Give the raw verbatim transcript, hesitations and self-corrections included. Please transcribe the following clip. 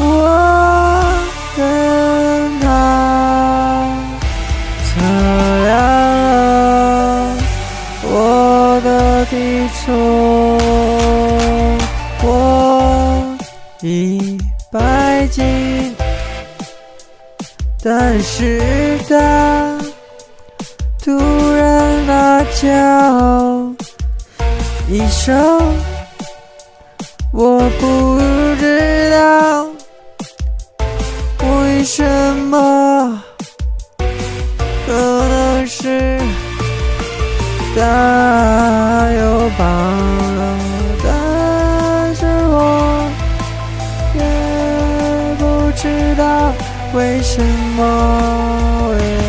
我跟他测量了我的体重，我一百斤，但是他突然大叫一声，我不知道为什么，可能是他又胖了，但是我也不知道为什么。